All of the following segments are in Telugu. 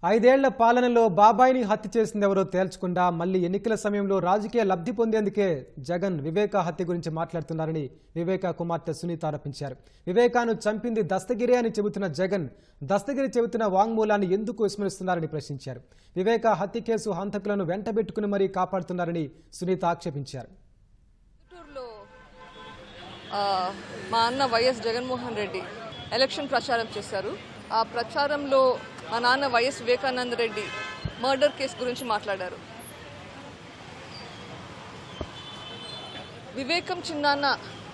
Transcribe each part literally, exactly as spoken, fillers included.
ఐదేళ్ల పాలనలో బాబాయిని హత్య చేసింది ఎవరో తేల్చకుండా మళ్ళీ ఎన్నికల సమయంలో రాజకీయ లబ్ధి పొందేందుకే జగన్ వివేక హత్య గురించి మాట్లాడుతున్నారని వివేక కుమార్తె సునీత ఆరోపించారు. వివేకాను చంపింది దస్తగిరి అని చెబుతున్న జగన్ దస్తగిరి చెబుతున్న వాంగ్మూలాన్ని ఎందుకు విస్మరిస్తున్నారని ప్రశ్నించారు. వివేక హత్య కేసు హంతకులను వెంటబెట్టుకుని మరీ కాపాడుతున్నారని సునీత ఆక్షేపించారు. మా అన్న వైఎస్ జగన్మోహన్ రెడ్డి ఎలక్షన్ ప్రచారం చేశారు. ఆ ప్రచారంలో మా నాన్న YS Vivekananda Reddy murder case గురించి మాట్లాడారు. వివేకం చిన్నాన్న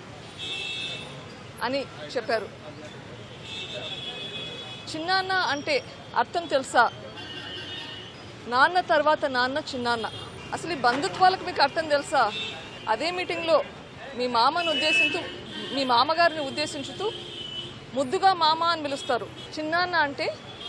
అని చెప్పారు. చిన్నాన్న అంటే అర్థం తెలుసా? నాన్న తర్వాత నాన్న చిన్నాన్న. అసలు ఈ బంధుత్వాలకు మీకు అర్థం తెలుసా? అదే మీటింగ్లో మీ మామను ఉద్దేశించు మీ మామగారిని ఉద్దేశించుతూ ముద్దుగా మామ అని పిలుస్తారు. చిన్నాన్న అంటే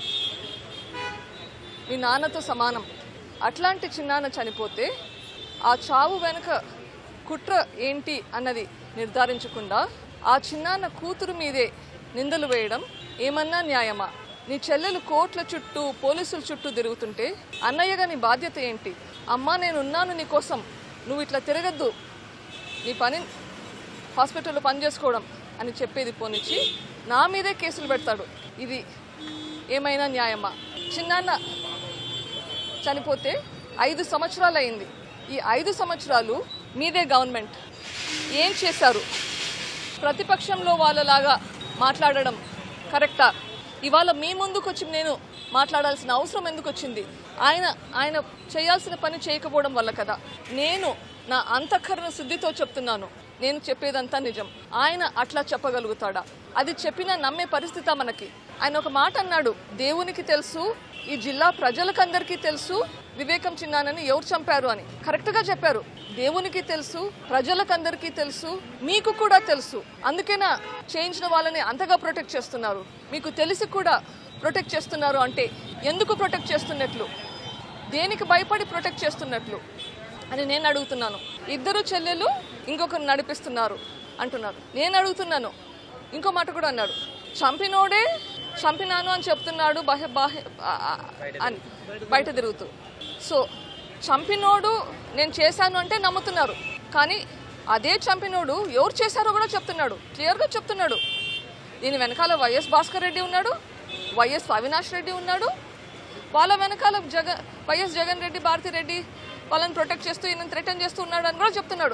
మీ నాన్నతో సమానం. అట్లాంటి చిన్నాన్న చనిపోతే ఆ చావు వెనుక కుట్ర ఏంటి అన్నది నిర్ధారించకుండా ఆ చిన్నాన్న కూతురు మీదే నిందలు వేయడం ఏమన్నా న్యాయమా? నీ చెల్లెలు కోట్ల చుట్టూ పోలీసుల చుట్టూ తిరుగుతుంటే అన్నయ్యగా నీ బాధ్యత ఏంటి? అమ్మా నేనున్నాను నీ కోసం, నువ్వు ఇట్లా తిరగద్దు, నీ పని హాస్పిటల్లో పని చేసుకోవడం అని చెప్పేది పోనిచ్చి నా మీదే కేసులు పెడతాడు. ఇది ఏమైనా న్యాయమా? చిన్నాన్న చనిపోతే ఐదు సంవత్సరాలు అయింది. ఈ ఐదు సంవత్సరాలు మీదే గవర్నమెంట్ ఏం చేశారు? ప్రతిపక్షంలో వాళ్ళలాగా మాట్లాడడం కరెక్టా? ఇవాళ మీ ముందుకు వచ్చి నేను మాట్లాడాల్సిన అవసరం ఎందుకు వచ్చింది? ఆయన ఆయన చేయాల్సిన పని చేయకపోవడం వల్ల కదా. నేను నా అంతఃకరణ శుద్ధితో చెప్తున్నాను, నేను చెప్పేదంతా నిజం. ఆయన అట్లా చెప్పగలుగుతాడా? అది చెప్పినా నమ్మే పరిస్థితి మనకి. ఆయన ఒక మాట అన్నాడు, దేవునికి తెలుసు, ఈ జిల్లా ప్రజలకందరికీ తెలుసు వివేకం చిన్నానని ఎవరు చంపారు అని. కరెక్ట్గా చెప్పారు. దేవునికి తెలుసు, ప్రజలకందరికీ తెలుసు, మీకు కూడా తెలుసు. అందుకేనా చేయించిన వాళ్ళని అంతగా ప్రొటెక్ట్ చేస్తున్నారు. మీకు తెలిసి కూడా ప్రొటెక్ట్ చేస్తున్నారు అంటే ఎందుకు ప్రొటెక్ట్ చేస్తున్నట్లు, దేనికి భయపడి ప్రొటెక్ట్ చేస్తున్నట్లు అని నేను అడుగుతున్నాను. ఇద్దరు చెల్లెలు ఇంకొకరు నడిపిస్తున్నారు అంటున్నారు. నేను అడుగుతున్నాను, ఇంకో మాట కూడా అన్నాడు, చంపినోడే చంపినాను అని చెప్తున్నాడు బాహ్య బాహ్య అని బయట తిరుగుతూ. సో చంపినోడు నేను చేశాను అంటే నమ్ముతున్నారు, కానీ అదే చంపినోడు ఎవరు చేశారో కూడా చెప్తున్నాడు, క్లియర్గా చెప్తున్నాడు. దీని వెనకాల వైఎస్ భాస్కర్ రెడ్డి ఉన్నాడు, వైఎస్ అవినాష్ రెడ్డి ఉన్నాడు, వాళ్ళ వెనకాల జగన్ వైఎస్ జగన్ రెడ్డి భారతి రెడ్డి వాళ్ళని ప్రొటెక్ట్ చేస్తూ ఈయన థ్రెటన్ చేస్తూ ఉన్నాడు అని కూడా చెప్తున్నాడు.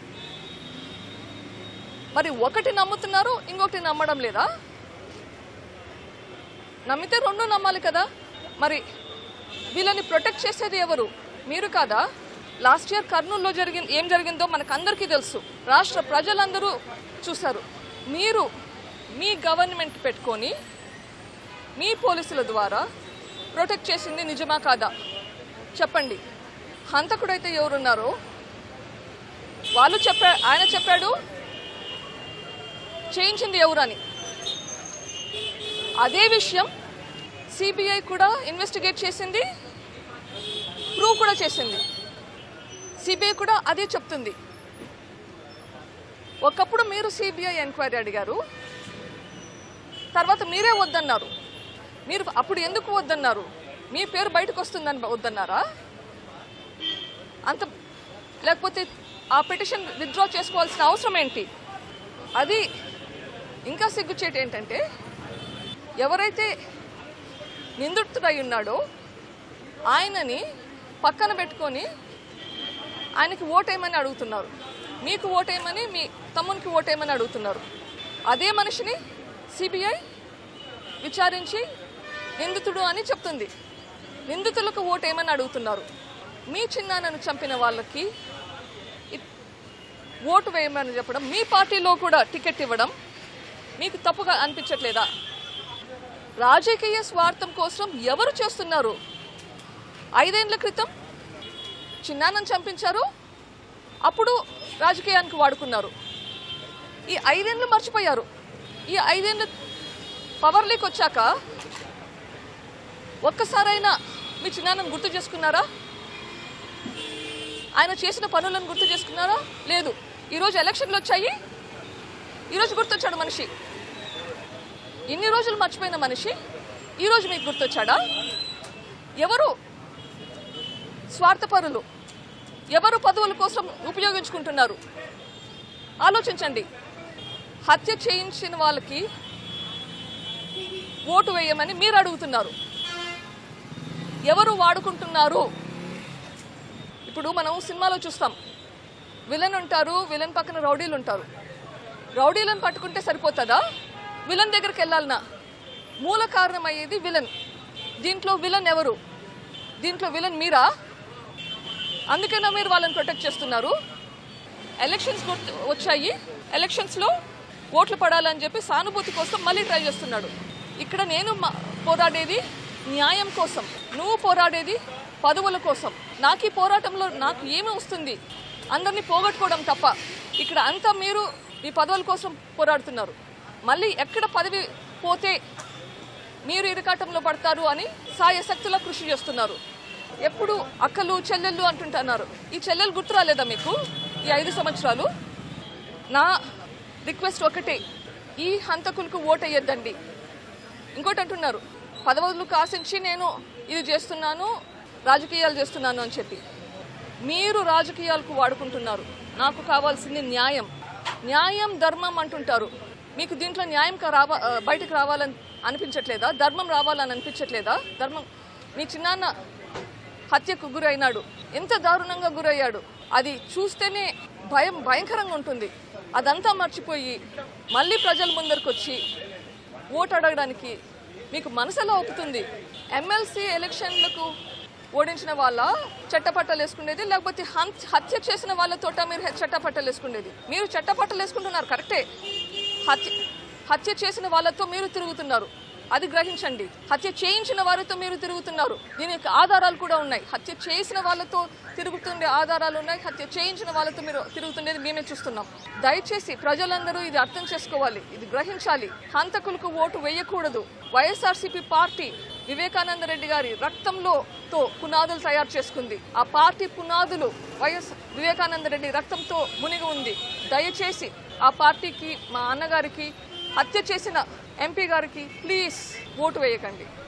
మరి ఒకటి నమ్ముతున్నారు, ఇంకొకటి నమ్మడం లేదా? నమ్మితే రెండు నమ్మాలి కదా. మరి వీళ్ళని ప్రొటెక్ట్ చేసేది ఎవరు? మీరు కాదా? లాస్ట్ ఇయర్ కర్నూలులో జరిగిన ఏం జరిగిందో మనకందరికీ తెలుసు, రాష్ట్ర ప్రజలందరూ చూశారు. మీరు మీ గవర్నమెంట్ పెట్టుకొని మీ పోలీసుల ద్వారా ప్రొటెక్ట్ చేసింది నిజమా కాదా చెప్పండి. హంతకుడైతే ఎవరున్నారో వాళ్ళు చెప్పా ఆయన చెప్పాడు చేయించింది ఎవరని. అదే విషయం సిబిఐ కూడా ఇన్వెస్టిగేట్ చేసింది, ప్రూవ్ కూడా చేసింది. సిబిఐ కూడా అదే చెప్తుంది. ఒకప్పుడు మీరు సిబిఐ ఎంక్వైరీ అడిగారు, తర్వాత మీరే వద్దన్నారు. మీరు అప్పుడు ఎందుకు వద్దన్నారు? మీ పేరు బయటకు వస్తుందని వద్దన్నారా? అంత లేకపోతే ఆ పిటిషన్ విత్డ్రా చేసుకోవాల్సిన అవసరం ఏంటి? అది ఇంకా సిగ్గుచేటు ఏంటంటే, ఎవరైతే నిందితుడై ఉన్నాడో ఆయనని పక్కన పెట్టుకొని ఆయనకి ఓటేయమని అడుగుతున్నారు, మీకు ఓటేయమని మీ తమ్మునికి ఓటేయమని అడుగుతున్నారు. అదే మనిషిని సిబిఐ విచారించి నిందితుడు అని చెప్తుంది, నిందితులకు ఓటేయమని అడుగుతున్నారు. మీ చిన్నాన్నను చంపిన వాళ్ళకి ఓటు వేయమని చెప్పడం, మీ పార్టీలో కూడా టికెట్ ఇవ్వడం మీకు తప్పుగా అనిపించట్లేదా? రాజకీయ స్వార్థం కోసం ఎవరు చేస్తున్నారు? ఐదేళ్ల క్రితం చిన్నాన్నను చంపించారు, అప్పుడు రాజకీయానికి వాడుకున్నారు. ఈ ఐదేళ్ళు మర్చిపోయారు. ఈ ఐదేళ్ళు పవర్లోకి వచ్చాక ఒక్కసారైనా మీ చిన్నాన్నను గుర్తు చేసుకున్నారా? ఆయన చేసిన పనులను గుర్తు చేసుకున్నారా? లేదు. ఈరోజు ఎలక్షన్లు వచ్చాయి, ఈరోజు గుర్తొచ్చాడు మనిషి. ఇన్ని రోజులు మర్చిపోయిన మనిషి ఈరోజు మీకు గుర్తొచ్చాడా? ఎవరు స్వార్థపరులు, ఎవరు పదవుల కోసం ఉపయోగించుకుంటున్నారు ఆలోచించండి. హత్య చేయించిన వాళ్ళకి ఓటు వేయమని మీరు అడుగుతున్నారు. ఎవరు వాడుకుంటున్నారు? ఇప్పుడు మనం సినిమాలో చూస్తాం, విలన్ ఉంటారు, విలన్ పక్కన రౌడీలు ఉంటారు. రౌడీలను పట్టుకుంటే సరిపోతుందా? విలన్ దగ్గరికి వెళ్ళాలనా? మూల కారణం అయ్యేది విలన్. దీంట్లో విలన్ ఎవరు? దీంట్లో విలన్ మీరా? అందుకైనా మీరు వాళ్ళని ప్రొటెక్ట్ చేస్తున్నారు. ఎలక్షన్స్ వచ్చాయి, ఎలక్షన్స్లో ఓట్లు పడాలని చెప్పి సానుభూతి కోసం మళ్ళీ ట్రై చేస్తున్నాడు. ఇక్కడ నేను పోరాడేది న్యాయం కోసం, నువ్వు పోరాడేది పదవుల కోసం. నాకు ఈ పోరాటంలో నాకు ఏమి వస్తుంది? అందరినీ పోగొట్టుకోవడం తప్ప. ఇక్కడ అంతా మీరు మీ పదవుల కోసం పోరాడుతున్నారు. మళ్ళీ ఎక్కడ పదవి పోతే మీరు ఇరకాటంలో పడతారు అని సాయశక్తులా కృషి చేస్తున్నారు. ఎప్పుడు అక్కలు చెల్లెళ్ళు అంటుంటున్నారు. ఈ చెల్లెలు గుర్తు రాలేదా మీకు ఈ ఐదు సంవత్సరాలు? నా రిక్వెస్ట్ ఒకటే, ఈ హంతకులకు ఓటేయద్దండి. ఇంకోటి అంటున్నారు, పదవులు కాసించి నేను ఇది చేస్తున్నాను, రాజకీయాలు చేస్తున్నాను అని చెప్పి. మీరు రాజకీయాలకు వాడుకుంటున్నారు. నాకు కావాల్సింది న్యాయం. న్యాయం ధర్మం అంటుంటారు. మీకు దీంట్లో న్యాయం రావా బయటకు రావాలని అనిపించట్లేదా? ధర్మం రావాలని అనిపించట్లేదా? ధర్మం మీ చిన్నాన్న హత్యకు గురైనాడు, ఎంత దారుణంగా గురయ్యాడు. అది చూస్తేనే భయం భయంకరంగా ఉంటుంది. అదంతా మర్చిపోయి మళ్ళీ ప్రజల ముందరికి వచ్చి ఓటు అడగడానికి మీకు మనసులో ఒప్పుతుంది. ఎమ్మెల్సీ ఎలక్షన్లకు ఓడించిన వాళ్ళ చట్టపట్టలు వేసుకునేది, లేకపోతే హత్య చేసిన వాళ్ళతోట మీరు చట్టపట్టలు వేసుకునేది? మీరు చట్టపట్టలు వేసుకుంటున్నారు కరెక్టే. హత్య హత్య చేసిన వాళ్ళతో మీరు తిరుగుతున్నారు, అది గ్రహించండి. హత్య చేయించిన వారితో మీరు తిరుగుతున్నారు, దీనికి ఆధారాలు కూడా ఉన్నాయి. హత్య చేసిన వాళ్ళతో తిరుగుతుండే ఆధారాలు ఉన్నాయి, హత్య చేయించిన వాళ్ళతో మీరు తిరుగుతుండేది మేమే చూస్తున్నాం. దయచేసి ప్రజలందరూ ఇది అర్థం చేసుకోవాలి, ఇది గ్రహించాలి. హంతకులకు ఓటు వేయకూడదు. వైఎస్ఆర్సీపీ పార్టీ వివేకానంద రెడ్డి గారి రక్తంలో తో పునాదులు తయారు చేసుకుంది. ఆ పార్టీ పునాదులు వైఎస్ వివేకానంద రెడ్డి రక్తంతో మునిగి ఉంది. దయచేసి ఆ పార్టీకి, మా అన్నగారికి, హత్య చేసిన ఎంపీ గారికి ప్లీజ్ ఓటు వేయకండి.